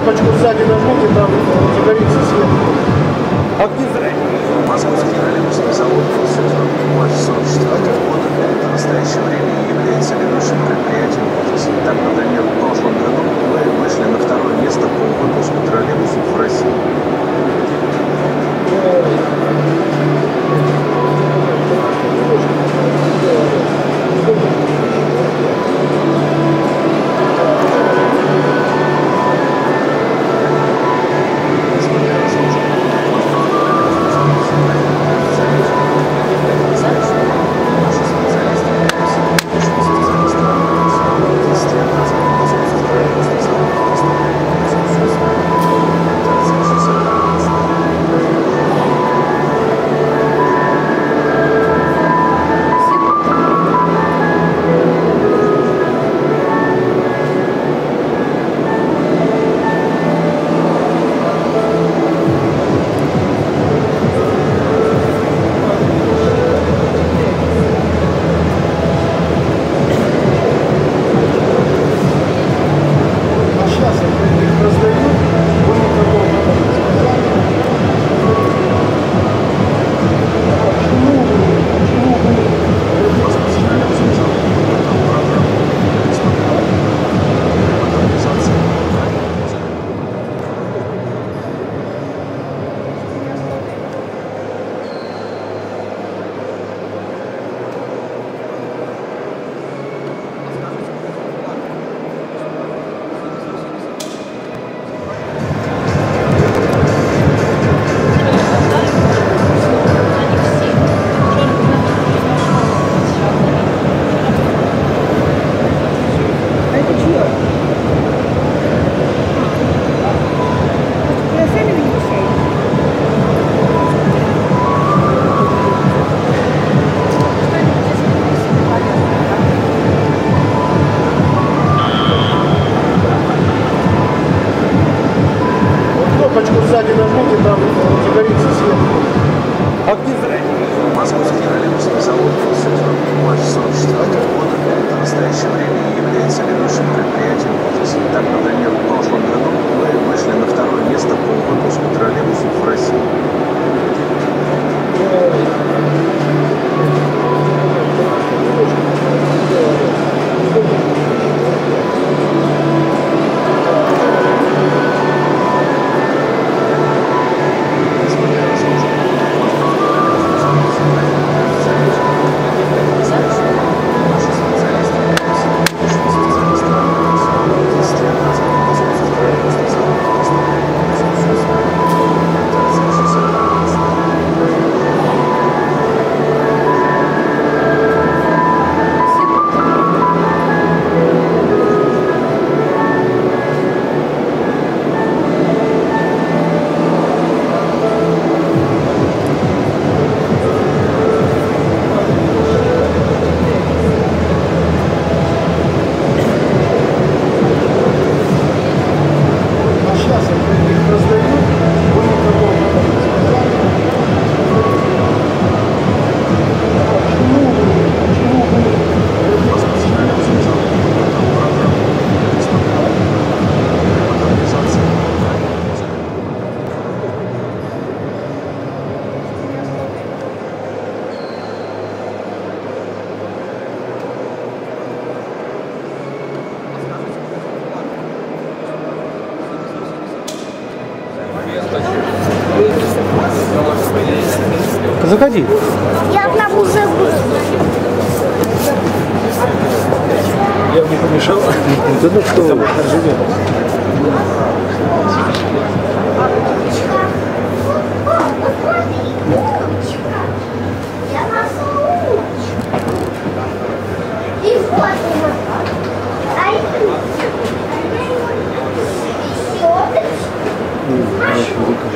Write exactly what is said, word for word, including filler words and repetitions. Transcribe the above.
кнопочку сзади нажмите, там загорится свет. Огни зрения. Московский троллейбусный завод был создан в марте сорок четвёртого года. Это в настоящее время является ведущим предприятием отрасли. Так, например, в прошлом году мы вышли на второе место по выпуску троллейбусов в России. Сзади нажмите, там загорится свет. Огни зрения. Московский троллейбусный завод был создан в марте сорок четвёртого года. Это в настоящее время является ведущим предприятием отрасли. Так, например, в прошлом году мы вышли на второе место по выпуску троллейбусов в России. Заходи. Я одному забыл. Я не помешал. Да ну что вы, живет. И вот его. А это... Mm,